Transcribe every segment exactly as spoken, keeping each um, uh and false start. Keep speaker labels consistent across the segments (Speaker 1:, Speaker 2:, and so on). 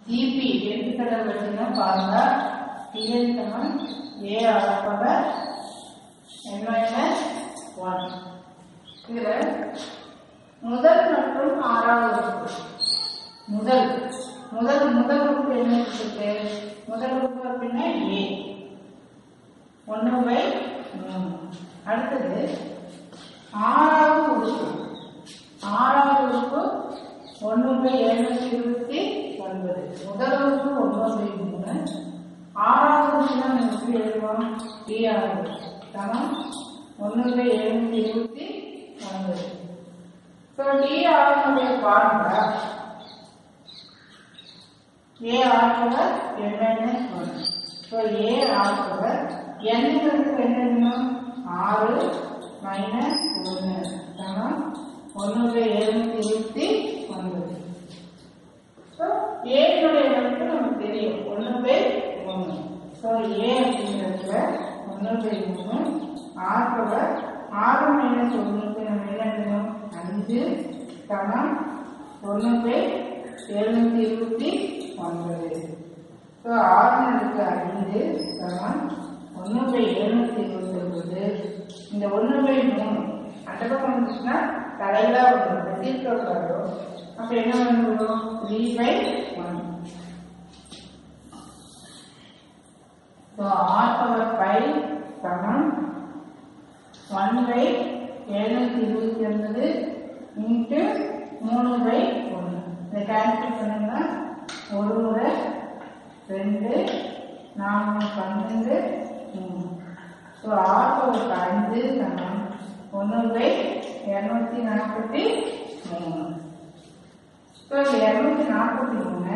Speaker 1: GB எடுத்துக்கடை வச்சுன்னா பாருங்க டிஎன் சமன் A R power n minus one. இதுல முதல் மற்றும் ஆறாவது உறுப்பு முதல் முதல் முதல் உறுப்பு என்ன இருக்கு? முதல் உறுப்பு அப்படின்னா ஏ ஒன்று பை மூணு. அடுத்தது ஆறாவது உறுப்பு ஆறாவது உறுப்பு ஒன்று பை எழுநூத்தி இருபத்தி ஒன்பது. முதல் உறுப்பு ஒன்று பை மூணு. ஆறாவது உறுப்பு நம்ம எப்படி எழுதுவோம்? டி ஆறு சமம் ஒன்று பை எழுநூத்தி இருபத்தி ஒன்பது. ஸோ டி ஆறுனுடைய formula A R power n minus one. So A R power n க்கு என்ன வேணும்? ஆறு மைனஸ் ஒன்று சமம் ஒன்று பை எழுநூத்தி இருபத்தி ஒன்பது. ஸோ ஏனுடைய மதிப்பு நமக்கு தெரியும் ஒன்று பை மூணு. ஸோ ஏ அப்படிங்கிறதுல ஒன்று பை மூணு ஆர் பவர் ஆறு மைனஸ் ஒன்றுக்கு நம்ம என்ன வேணும்? அஞ்சு சமம் ஒன்று பை எழுநூத்தி இருபத்தி ஒன்பது. ஸோ ஆறு இருக்கு ஐந்து சமம் ஒன்று பை எழுநூத்தி இருபத்தி ஒன்பது. இந்த ஒன்று பை மூணு அந்த பக்கம் வந்துச்சுன்னா தலையில வரும் தீர்க்க வரும். அப்ப என்ன பண்ணுவோம்? Three by one. So R power five சமம் ஒன் பை எழுநூத்தி இருபத்தி ஒன்பது இன்ட்டு மூணு பை ஒன்று. இதை கேன்சல் பண்ணோம்னா ஒரு முறை ரெண்டு நாலு பன்னெண்டு மூணு. ஸோ ஆர் பவர் அஞ்சு சமம் ஒன்று பை இரநூத்தி நாற்பத்தி மூணு. ஸோ இந்த இரநூத்தி நாற்பத்தி மூணு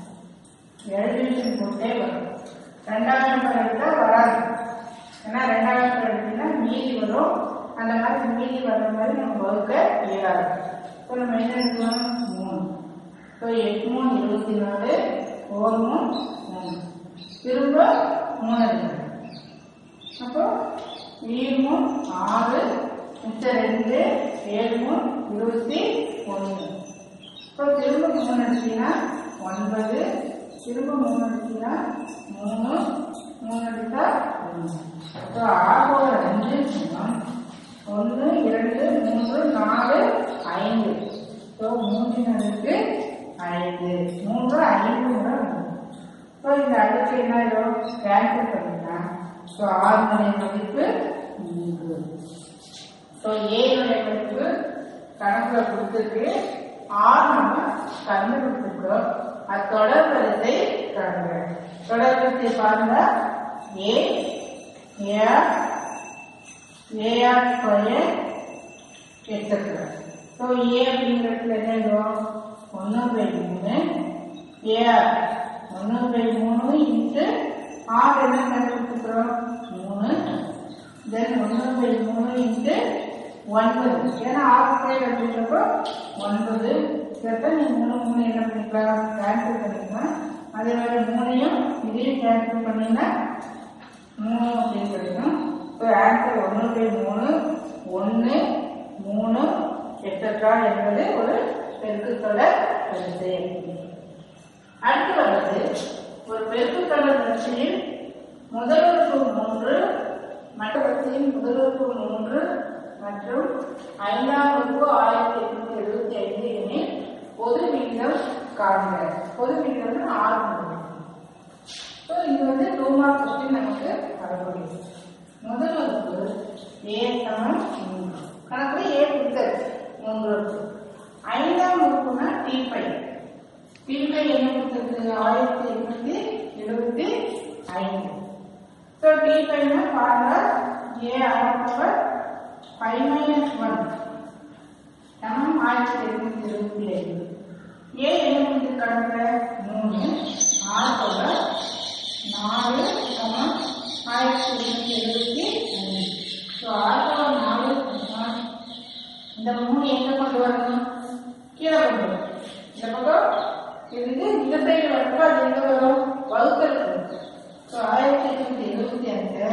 Speaker 1: எல்டிவிஷன் போட்டே வரும். ரெண்டாவது நம்பர் எடுத்தா வராது. ஏன்னா ரெண்டாவது நம்பர் எடுத்தீங்கன்னா மீதி வரும். அந்த மாதிரி மீதி வர்ற மாதிரி நம்ம வகுக்க இயலாது. ஸோ நம்ம என்ன எடுக்கலாம்? மூணு. ஸோ எட்டு மூணு இருபத்தி நாலு ஒரு மூணு மூணு திரும்ப மூணு இருக்கு. அப்போ ஏழு மூணு ஆறு மிச்சம் ரெண்டு ஏழு மூணு இருபத்தி ஒன்று. இப்போ திரும்ப மூணு அடிச்சீங்கன்னா ஒன்பது. திரும்ப மூணு அடிச்சீங்கன்னா மூணு. மூணு அடித்தா ஒன்று. ஸோ ஆறு அஞ்சு சொன்னால் ஒன்று இரண்டு மூன்று நாலு ஐந்து. ஸோ மூன்றின் அடுக்கு ஐந்து. மூன்று ஐந்து முறை வரும். ஸோ இந்த அடுக்கு என்ன ஆயிடும்? கேன்சல் பண்ணிக்கலாம். ஸோ ஆறுனுடைய மதிப்பு மூன்று. ஸோ ஏனுடைய மதிப்பு கணக்குல கொடுத்துருக்கு. ஆறு நம்ம கண்டுபிடிச்சிருக்கோம். அது தொடர் வரிசை காணுங்க. தொடர் வரிசை பாருங்க. A A R A R square etcetera. So A அப்படிங்கிறதுல என்ன எழுதுவோம்? ஒன்று பை மூணு ஏஆர் ஒன்று பை மூணு இன்ட்டு ஆறு என்ன கண்டுபிடிச்சிருக்கிறோம்? மூணு. தென் ஒன்று பை மூணு இன்ட்டு ஒன்பது. ஏன்னா ஆறு ஸ்கொயர் அப்படிங்கிறப்போ ஒன்பது. சேர்த்தா நீ மூணு மூணு என்ன பண்ணிக்கலாம்? கேன்சல் பண்ணிக்கலாம். அதே மாதிரி மூணையும் இதையும் கேன்சல் பண்ணீங்கன்னா மூணு அப்படின்னு கிடைக்கும். ஸோ ஆன்சர் ஒன்று பை மூணு ஒன்று மூணு எக்ஸெட்ரா என்பது ஒரு பெருக்குத்தொடர் வரிசை. அடுத்து வருவது ஒரு பெருக்குத்தொடர் வரிசையில் முதல் உறுப்பு மூன்று மற்ற வரிசையில் முதல் உறுப்பு மூன்று மற்றும் ஐந்தாம் உறுப்பு ஆயிரத்தி எட்நூத்தி எழுபத்தி ஐந்து எனில் பொது விகிதம் காண்க. பொது விகிதம் ஆறு மூணு. ஸோ இது வந்து டூ மார்க் கொஸ்டின் நமக்கு வரக்கூடியது. முதல் உறுப்பு ஏ சமம் மூன்று. கணக்கு ஏ கொடுத்தது மூன்று உறுப்பு. ஐந்தாம் உறுப்புனா டி ஃபைவ். டி ஃபைவ் என்ன கொடுத்தது? ஆயிரத்தி எட்நூத்தி எழுபத்தி ஐந்து. ஸோ டி ஃபைவ்னா பாருங்க A R power five minus one சமம் ஆயிரத்தி எட்நூத்தி எழுபத்தி ஐந்து. ஏ என்ன கொடுத்துருக்காங்க? மூணு. ஆர் பவர் நாலு சமம் ஆயிரத்தி எட்நூத்தி எழுபத்தி அஞ்சு. ஸோ ஆர் பவர் நாலு இந்த மூணு எங்க கொண்டு வரணும்? கீழே கொண்டு வரும். இந்த பக்கம் இருந்து இந்த சைடு வரப்போ அது எங்க வரும்? வகுத்தல் வரும். ஸோ ஆயிரத்தி எட்நூத்தி எழுபத்தி அஞ்சு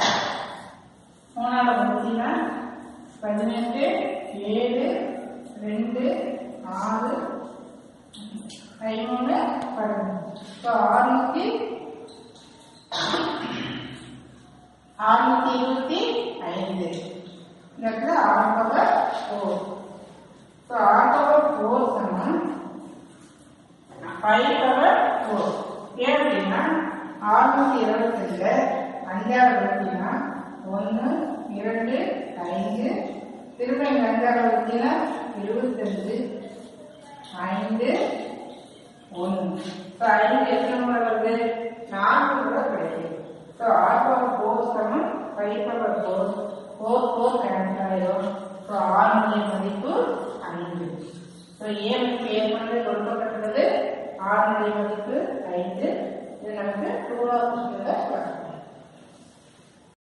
Speaker 1: மூணாவது வகுத்தீங்கன்னா பதினெட்டு ஏழு ரெண்டு ஆறு பதிமூணு பதினஞ்சு. ஸோ அறுநூத்தி அறுநூத்தி இருபத்தி ஐந்து இந்த இடத்துல ஆறு பவர் ஃபோர். ஸோ ஆறு பவர் ஃபோர் சமம் ஃபைவ் பவர் ஃபோர். ஏன் அப்படின்னா அறுநூத்தி இருபத்தஞ்சுல அஞ்சாவது வகுத்தினா ஒன்று இரண்டு ஐந்து, திரும்ப இங்க அஞ்சாவது வகுத்தினா இருபத்தஞ்சு ஐந்து ஒன்று. ஸோ ஐந்து எத்தனை முறை வருது? நான்கு முறை கிடைக்குது. ஸோ ஆறு பவர் ஃபோர் சமம் five power four, four four cancel ஆயிடும். ஸோ ஆறுனுடைய மதிப்பு ஐந்து. ஸோ ஏ மதிப்பு ஏற்கனவே கொடுக்கப்பட்டுள்ளது. ஆறுனுடைய மதிப்பு ஐந்து. இது நமக்கு டூ ஆஃப்